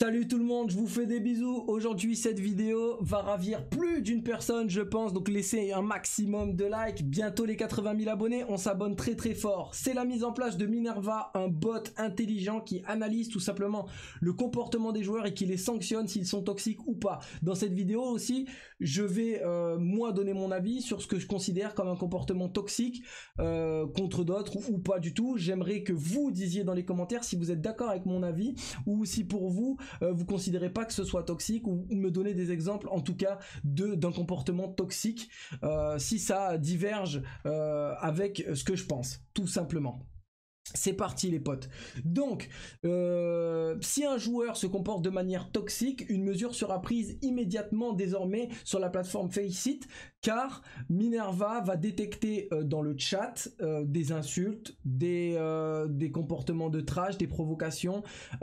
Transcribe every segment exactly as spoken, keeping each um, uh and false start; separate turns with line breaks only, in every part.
Salut tout le monde, je vous fais des bisous. Aujourd'hui, cette vidéo va ravir plus d'une personne, je pense. Donc laissez un maximum de likes. Bientôt les quatre-vingt mille abonnés, on s'abonne très très fort. C'est la mise en place de Minerva, un bot intelligent qui analyse tout simplement le comportement des joueurs et qui les sanctionne s'ils sont toxiques ou pas. Dans cette vidéo aussi, je vais euh, moi donner mon avis sur ce que je considère comme un comportement toxique euh, contre d'autres ou, ou pas du tout. J'aimerais que vous disiez dans les commentaires si vous êtes d'accord avec mon avis ou si pour vous Euh, vous considérez pas que ce soit toxique ou, ou me donner des exemples en tout cas de d'un comportement toxique euh, si ça diverge euh, avec ce que je pense, tout simplement. C'est parti les potes. Donc, euh, si un joueur se comporte de manière toxique, une mesure sera prise immédiatement désormais sur la plateforme Faceit, car Minerva va détecter euh, dans le chat euh, des insultes, des, euh, des comportements de trash, des provocations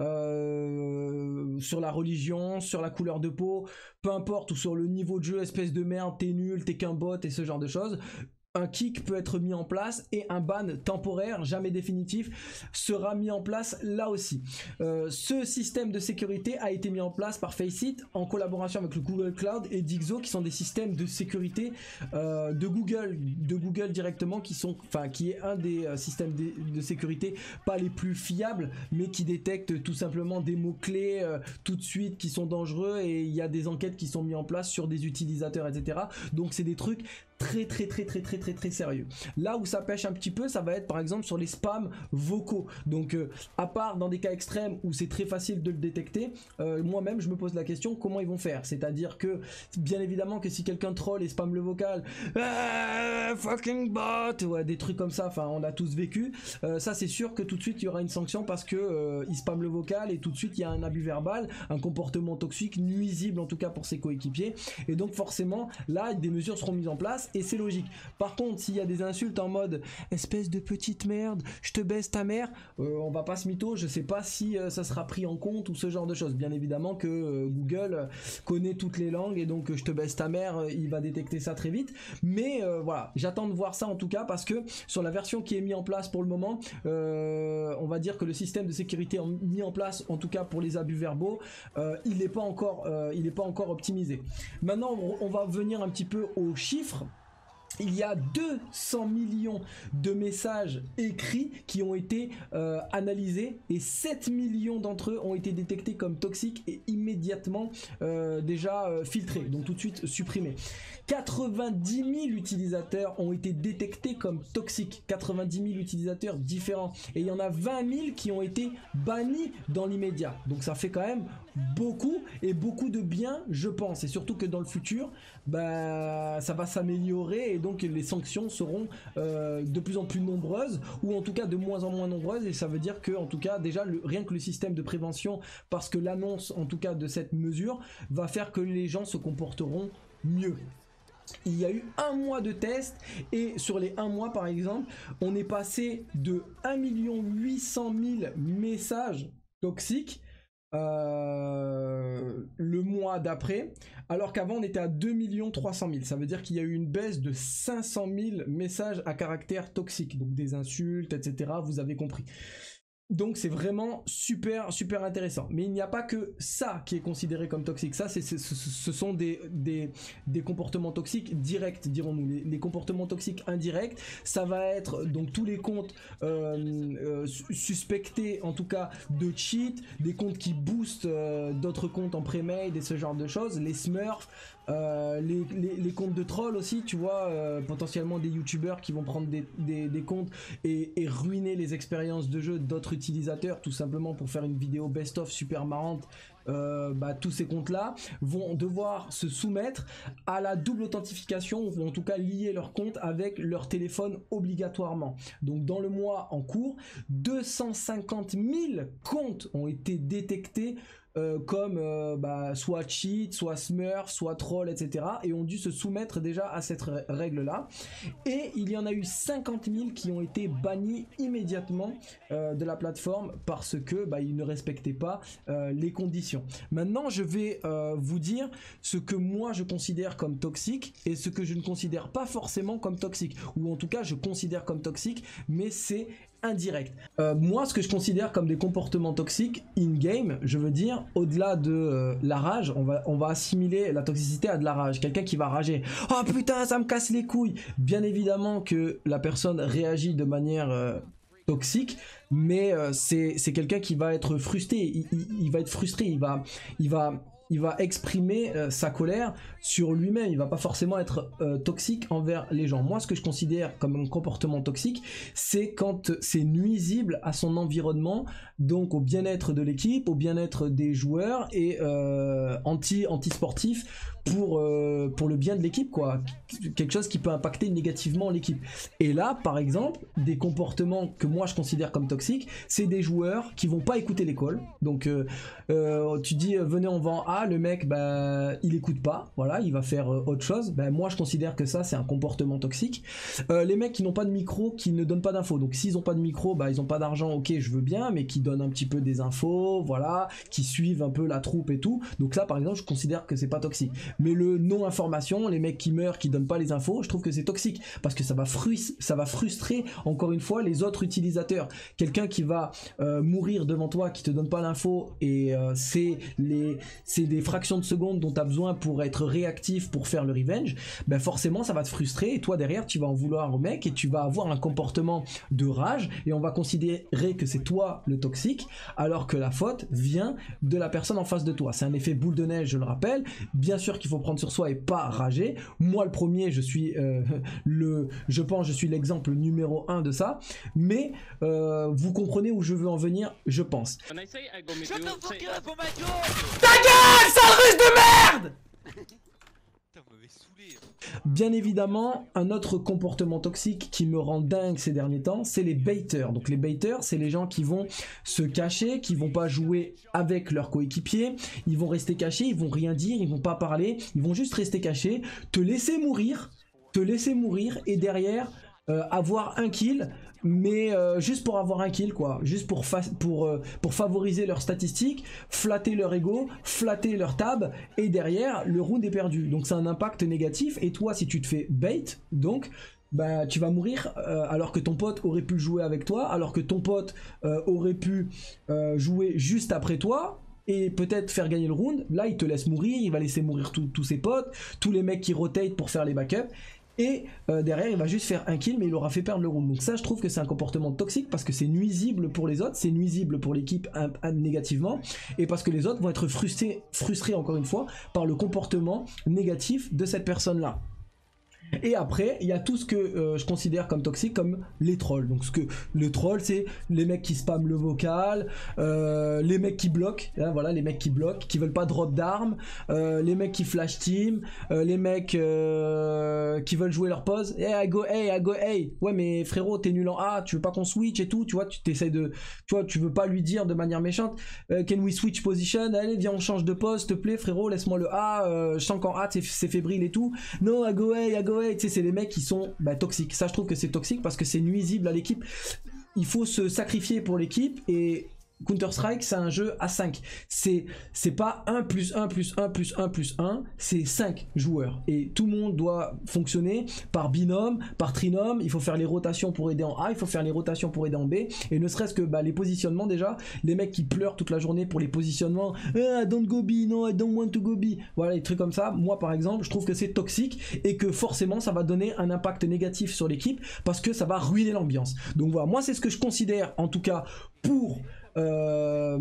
euh, sur la religion, sur la couleur de peau, peu importe, ou sur le niveau de jeu, espèce de merde, t'es nul, t'es qu'un bot et ce genre de choses. Un kick peut être mis en place et un ban temporaire, jamais définitif, sera mis en place là aussi. Euh, ce système de sécurité a été mis en place par Faceit en collaboration avec le Google Cloud et Dixo, qui sont des systèmes de sécurité euh, de Google, de Google directement, qui sont, enfin, qui est un des euh, systèmes de, de sécurité pas les plus fiables, mais qui détectent tout simplement des mots clés euh, tout de suite qui sont dangereux, et il y a des enquêtes qui sont mises en place sur des utilisateurs, et cetera. Donc c'est des trucs très très très très très très très sérieux. Là où ça pêche un petit peu, ça va être par exemple sur les spams vocaux. Donc euh, à part dans des cas extrêmes où c'est très facile de le détecter, euh, moi-même je me pose la question comment ils vont faire. C'est-à-dire que bien évidemment que si quelqu'un troll et spam le vocal, ah, fucking bot, ouais, des trucs comme ça, enfin on a tous vécu, euh, ça c'est sûr que tout de suite il y aura une sanction parce que euh, il spam le vocal et tout de suite il y a un abus verbal, un comportement toxique, nuisible en tout cas pour ses coéquipiers, et donc forcément là des mesures seront mises en place. Et c'est logique. Par contre, s'il y a des insultes en mode espèce de petite merde, je te baisse ta mère, euh, on va pas se mytho, je sais pas si euh, ça sera pris en compte ou ce genre de choses. Bien évidemment que euh, Google connaît toutes les langues et donc euh, je te baisse ta mère, euh, il va détecter ça très vite. Mais euh, voilà, j'attends de voir ça en tout cas parce que sur la version qui est mise en place pour le moment, euh, on va dire que le système de sécurité en, mis en place, en tout cas pour les abus verbaux, euh, il n'est pas encore, euh, il n'est pas encore optimisé. Maintenant, on, on va venir un petit peu aux chiffres. Il y a deux cents millions de messages écrits qui ont été euh, analysés et sept millions d'entre eux ont été détectés comme toxiques et immédiatement euh, déjà euh, filtrés, donc tout de suite supprimés. quatre-vingt-dix mille utilisateurs ont été détectés comme toxiques, quatre-vingt-dix mille utilisateurs différents, et il y en a vingt mille qui ont été bannis dans l'immédiat. Donc ça fait quand même beaucoup et beaucoup de bien, je pense, et surtout que dans le futur, bah, ça va s'améliorer et donc les sanctions seront euh, de plus en plus nombreuses, ou en tout cas de moins en moins nombreuses, et ça veut dire que en tout cas déjà le, rien que le système de prévention, parce que l'annonce en tout cas de cette mesure va faire que les gens se comporteront mieux. Il y a eu un mois de test et sur les un mois par exemple, on est passé de un million huit cent mille messages toxiques Euh, le mois d'après, alors qu'avant on était à deux millions trois cent mille. Ça veut dire qu'il y a eu une baisse de cinq cent mille messages à caractère toxique, donc des insultes, et cetera. Vous avez compris. Donc c'est vraiment super super intéressant. Mais il n'y a pas que ça qui est considéré comme toxique. Ça, c'est, c'est, ce sont des, des, des comportements toxiques directs, dirons-nous. Les, les comportements toxiques indirects, ça va être donc tous les comptes euh, euh, suspectés, en tout cas de cheat, des comptes qui boostent euh, d'autres comptes en pré-made et ce genre de choses, les smurfs, euh, les, les, les comptes de trolls aussi, tu vois, euh, potentiellement des youtubeurs qui vont prendre des, des, des comptes et, et ruiner les expériences de jeu d'autres utilisateurs tout simplement pour faire une vidéo best-of super marrante. Euh, bah, tous ces comptes là vont devoir se soumettre à la double authentification, ou en tout cas lier leur compte avec leur téléphone obligatoirement. Donc dans le mois en cours, deux cent cinquante mille comptes ont été détectés Euh, comme euh, bah, soit cheat, soit smurf, soit troll, et cetera. Et ont dû se soumettre déjà à cette règle-là. Et il y en a eu cinquante mille qui ont été bannis immédiatement euh, de la plateforme parce que bah, ils ne respectaient pas euh, les conditions. Maintenant, je vais euh, vous dire ce que moi je considère comme toxique et ce que je ne considère pas forcément comme toxique. Ou en tout cas, je considère comme toxique, mais c'est indirect. Euh, moi, ce que je considère comme des comportements toxiques in-game, je veux dire, au-delà de euh, la rage, on va, on va assimiler la toxicité à de la rage. Quelqu'un qui va rager, oh putain, ça me casse les couilles. Bien évidemment que la personne réagit de manière euh, toxique, mais euh, c'est quelqu'un qui va être frustré. Il, il, il va être frustré, il va, il va, il va exprimer euh, sa colère sur lui-même. Il va pas forcément être euh, toxique envers les gens. Moi, ce que je considère comme un comportement toxique, c'est quand c'est nuisible à son environnement, donc au bien-être de l'équipe, au bien-être des joueurs et euh, anti anti sportif pour euh, pour le bien de l'équipe, quoi. Quelque chose qui peut impacter négativement l'équipe. Et là, par exemple, des comportements que moi je considère comme toxiques, c'est des joueurs qui vont pas écouter l'école. Donc euh, euh, tu dis euh, venez on va en A, le mec bah il écoute pas, voilà, il va faire euh, autre chose. Bah, moi je considère que ça c'est un comportement toxique. Euh, les mecs qui n'ont pas de micro, qui ne donnent pas d'infos. Donc s'ils ont pas de micro, bah ils ont pas d'argent, ok je veux bien, mais qui donnent un petit peu des infos, voilà, qui suivent un peu la troupe et tout. Donc là par exemple je considère que c'est pas toxique. Mais le non-information, les mecs qui meurent, qui donnent pas les infos, je trouve que c'est toxique parce que ça va, frus ça va frustrer encore une fois les autres utilisateurs. Quelqu'un qui va euh, mourir devant toi, qui te donne pas l'info et euh, c'est les c'est des fractions de secondes dont tu as besoin pour être réactif pour faire le revenge, ben forcément ça va te frustrer et toi derrière tu vas en vouloir au mec et tu vas avoir un comportement de rage et on va considérer que c'est toi le toxique alors que la faute vient de la personne en face de toi. C'est un effet boule de neige, je le rappelle. Bien sûr qu'il faut prendre sur soi et pas rager. Moi le premier, je suis euh, le je pense je suis l'exemple numéro un de ça, mais euh, vous comprenez où je veux en venir, je pense. Ta gueule, sale russe de merde! Bien évidemment, un autre comportement toxique qui me rend dingue ces derniers temps, c'est les baiters. Donc les baiters, c'est les gens qui vont se cacher, qui vont pas jouer avec leurs coéquipiers, ils vont rester cachés, ils vont rien dire, ils vont pas parler, ils vont juste rester cachés, te laisser mourir, te laisser mourir et derrière euh, avoir un kill, mais euh, juste pour avoir un kill, quoi, juste pour, fa pour, euh, pour favoriser leurs statistiques, flatter leur ego, flatter leur tab, et derrière le round est perdu. Donc c'est un impact négatif, et toi si tu te fais bait, donc bah tu vas mourir euh, alors que ton pote aurait pu jouer avec toi, alors que ton pote euh, aurait pu euh, jouer juste après toi et peut-être faire gagner le round. Là il te laisse mourir, il va laisser mourir tous ses potes, tous les mecs qui rotate pour faire les backups. Et euh, derrière il va juste faire un kill mais il aura fait perdre le round. Donc ça je trouve que c'est un comportement toxique parce que c'est nuisible pour les autres, c'est nuisible pour l'équipe négativement, et parce que les autres vont être frustrés, frustrés encore une fois par le comportement négatif de cette personne là. Et après, il y a tout ce que euh, je considère comme toxique, comme les trolls. Donc, ce que le troll, c'est les mecs qui spamment le vocal, euh, les mecs qui bloquent, hein, voilà, les mecs qui bloquent, qui veulent pas drop d'armes, euh, les mecs qui flash team, euh, les mecs euh, qui veulent jouer leur pause. Hey, I go, hey, I go, hey. Ouais, mais frérot, t'es nul en A, tu veux pas qu'on switch et tout, tu vois, tu t'essayes de, tu vois, tu veux pas lui dire de manière méchante, euh, can we switch position? Allez, viens, on change de pause, s'il te plaît, frérot, laisse-moi le A, euh, je sens qu'en A, c'est fébrile et tout. Non, I go, hey, I go, tu sais, c'est les mecs qui sont bah, toxiques. Ça je trouve que c'est toxique parce que c'est nuisible à l'équipe. Il faut se sacrifier pour l'équipe et Counter-Strike c'est un jeu à cinq. C'est c'est pas un plus un plus un plus un plus un, c'est cinq joueurs. Et tout le monde doit fonctionner par binôme, par trinôme. Il faut faire les rotations pour aider en A, il faut faire les rotations pour aider en B. Et ne serait-ce que bah, les positionnements déjà. Les mecs qui pleurent toute la journée pour les positionnements. Ah, don't go B, no, I don't want to go B. Voilà, les trucs comme ça. Moi par exemple, je trouve que c'est toxique et que forcément ça va donner un impact négatif sur l'équipe parce que ça va ruiner l'ambiance. Donc voilà, moi c'est ce que je considère en tout cas pour... Euh,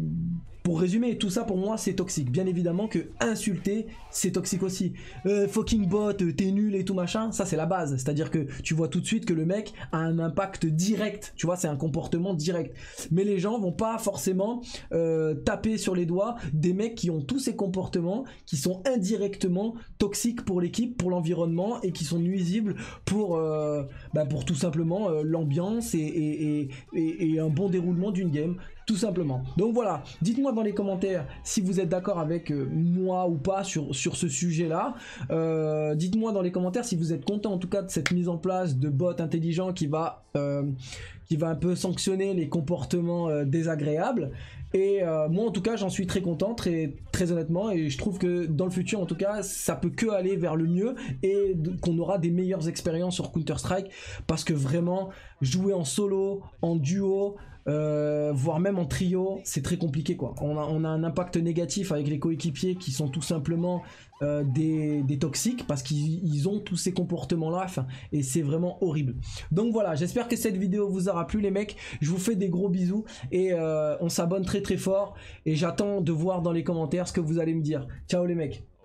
pour résumer, tout ça pour moi c'est toxique. Bien évidemment que insulter c'est toxique aussi. Euh, fucking bot, t'es nul et tout machin, ça c'est la base. C'est à dire que tu vois tout de suite que le mec a un impact direct. Tu vois, c'est un comportement direct. Mais les gens vont pas forcément euh, taper sur les doigts des mecs qui ont tous ces comportements qui sont indirectement toxiques pour l'équipe, pour l'environnement et qui sont nuisibles pour, euh, bah pour tout simplement euh, l'ambiance et, et, et, et, et un bon déroulement d'une game. Tout simplement. Donc voilà, dites-moi dans les commentaires si vous êtes d'accord avec euh, moi ou pas sur, sur ce sujet-là. Euh, dites-moi dans les commentaires si vous êtes content en tout cas de cette mise en place de bots intelligents qui va, euh, qui va un peu sanctionner les comportements euh, désagréables. Et euh, moi en tout cas j'en suis très content, très, très honnêtement, et je trouve que dans le futur en tout cas ça peut que aller vers le mieux et qu'on aura des meilleures expériences sur Counter Strike, parce que vraiment jouer en solo, en duo, Euh, voire même en trio, c'est très compliqué quoi. On a, on a un impact négatif avec les coéquipiers qui sont tout simplement euh, des, des toxiques, parce qu'ils ont tous ces comportements là, et c'est vraiment horrible. Donc voilà, j'espère que cette vidéo vous aura plu les mecs, je vous fais des gros bisous et euh, on s'abonne très très fort, et j'attends de voir dans les commentaires ce que vous allez me dire. Ciao les mecs.